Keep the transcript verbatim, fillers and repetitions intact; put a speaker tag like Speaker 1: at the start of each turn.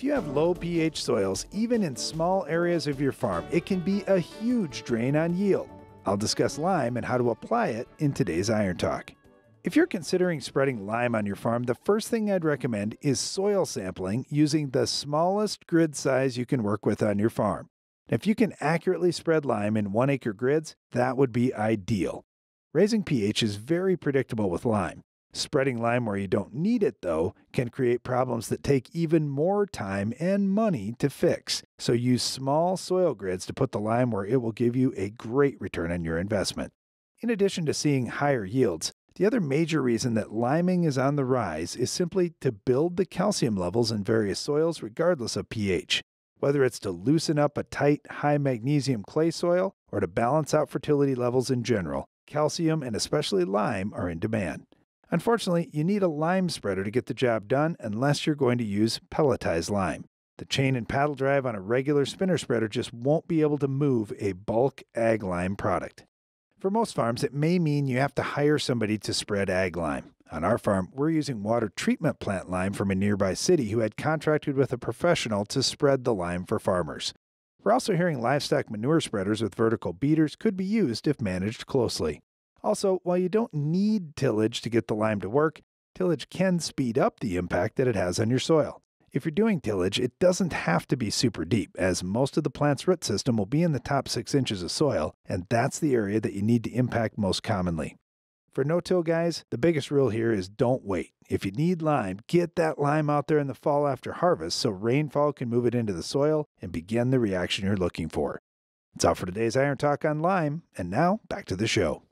Speaker 1: If you have low pH soils, even in small areas of your farm, it can be a huge drain on yield. I'll discuss lime and how to apply it in today's Iron Talk. If you're considering spreading lime on your farm, the first thing I'd recommend is soil sampling using the smallest grid size you can work with on your farm. If you can accurately spread lime in one acre grids, that would be ideal. Raising pH is very predictable with lime. Spreading lime where you don't need it, though, can create problems that take even more time and money to fix. So use small soil grids to put the lime where it will give you a great return on your investment. In addition to seeing higher yields, the other major reason that liming is on the rise is simply to build the calcium levels in various soils regardless of pH. Whether it's to loosen up a tight, high magnesium clay soil or to balance out fertility levels in general, calcium and especially lime are in demand. Unfortunately, you need a lime spreader to get the job done unless you're going to use pelletized lime. The chain and paddle drive on a regular spinner spreader just won't be able to move a bulk ag lime product. For most farms, it may mean you have to hire somebody to spread ag lime. On our farm, we're using water treatment plant lime from a nearby city who had contracted with a professional to spread the lime for farmers. We're also hearing livestock manure spreaders with vertical beaters could be used if managed closely. Also, while you don't need tillage to get the lime to work, tillage can speed up the impact that it has on your soil. If you're doing tillage, it doesn't have to be super deep, as most of the plant's root system will be in the top six inches of soil, and that's the area that you need to impact most commonly. For no-till guys, the biggest rule here is don't wait. If you need lime, get that lime out there in the fall after harvest so rainfall can move it into the soil and begin the reaction you're looking for. That's all for today's Iron Talk on lime, and now back to the show.